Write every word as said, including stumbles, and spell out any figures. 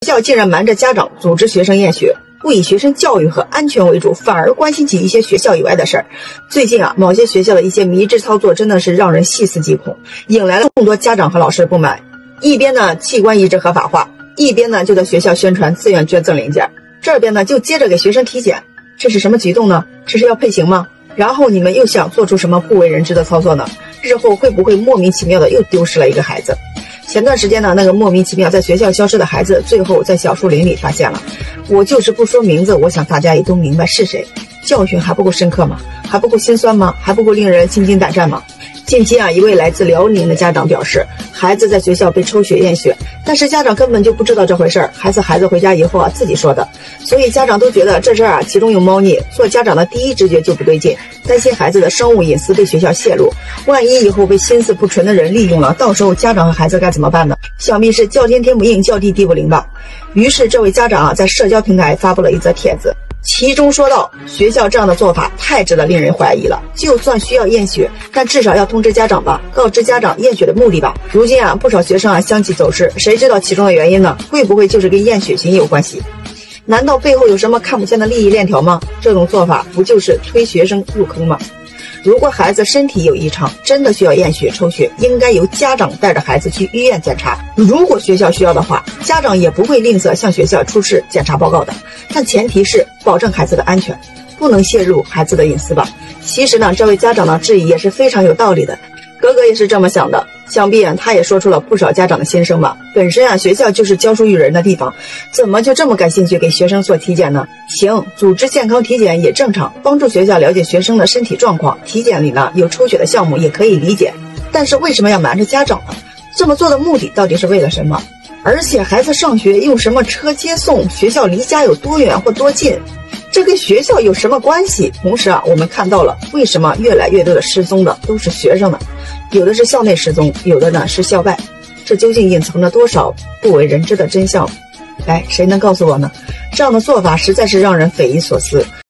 校竟然瞒着家长组织学生验血，不以学生教育和安全为主，反而关心起一些学校以外的事儿。最近啊，某些学校的一些迷之操作真的是让人细思极恐，引来了众多家长和老师的不满。一边呢器官移植合法化，一边呢就在学校宣传自愿捐赠零件，这边呢就接着给学生体检，这是什么举动呢？这是要配型吗？然后你们又想做出什么不为人知的操作呢？日后会不会莫名其妙的又丢失了一个孩子？前段时间呢，那个莫名其妙在学校消失的孩子，最后在小树林里发现了。我就是不说名字，我想大家也都明白是谁。教训还不够深刻吗？还不够心酸吗？还不够令人心惊胆战吗？近期啊，一位来自辽宁的家长表示，孩子在学校被抽血验血，但是家长根本就不知道这回事儿，还是孩子回家以后啊自己说的，所以家长都觉得这事儿啊其中有猫腻，做家长的第一直觉就不对劲，担心孩子的生物隐私被学校泄露，万一以后被心思不纯的人利用了，到时候家长和孩子该怎么办呢？想必是叫天天不应，叫地地不灵吧。于是这位家长啊在社交平台发布了一则帖子，其中说到，学校这样的做法太值得令人怀疑了，就算需要验血，但至少要通知家长吧，告知家长验血的目的吧。如今啊，不少学生啊相继走失，谁知道其中的原因呢？会不会就是跟验血型有关系？难道背后有什么看不见的利益链条吗？这种做法不就是推学生入坑吗？如果孩子身体有异常，真的需要验血抽血，应该由家长带着孩子去医院检查。如果学校需要的话，家长也不会吝啬向学校出示检查报告的，但前提是保证孩子的安全，不能泄露孩子的隐私吧。其实呢，这位家长的质疑也是非常有道理的，哥哥也是这么想的，想必啊他也说出了不少家长的心声吧。本身啊学校就是教书育人的地方，怎么就这么感兴趣给学生做体检呢？行，组织健康体检也正常，帮助学校了解学生的身体状况，体检里呢有抽血的项目也可以理解，但是为什么要瞒着家长呢？这么做的目的到底是为了什么？而且孩子上学用什么车接送，学校离家有多远或多近，这跟学校有什么关系？同时啊，我们看到了为什么越来越多的失踪的都是学生呢？有的是校内失踪，有的呢是校外，这究竟隐藏着多少不为人知的真相？来，谁能告诉我呢？这样的做法实在是让人匪夷所思。